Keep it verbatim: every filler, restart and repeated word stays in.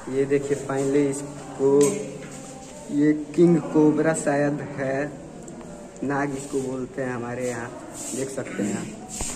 ये देखिए फाइनली इसको, ये किंग कोबरा शायद है, नाग इसको बोलते हैं हमारे यहाँ, देख सकते हैं आप।